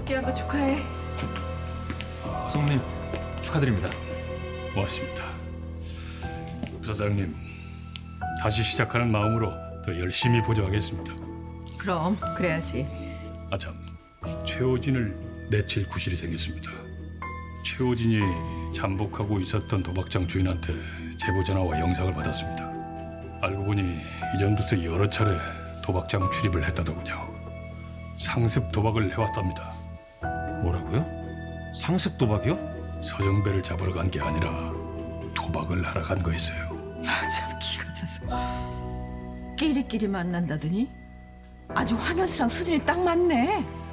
복귀한 거 축하해. 성님 축하드립니다. 고맙습니다. 부사장님, 다시 시작하는 마음으로 더 열심히 보조하겠습니다. 그럼 그래야지. 아참, 최호진을 내칠 구실이 생겼습니다. 최호진이 잠복하고 있었던 도박장 주인한테 제보 전화와 영상을 받았습니다. 알고 보니 이전부터 여러 차례 도박장 출입을 했다더군요. 상습 도박을 해왔답니다. 뭐라고요? 상습 도박이요? 서정배를 잡으러 간 게 아니라 도박을 하러 간 거였어요. 아, 참 기가 차서. 끼리끼리 만난다더니 아주 황현수랑 수준이 딱 맞네.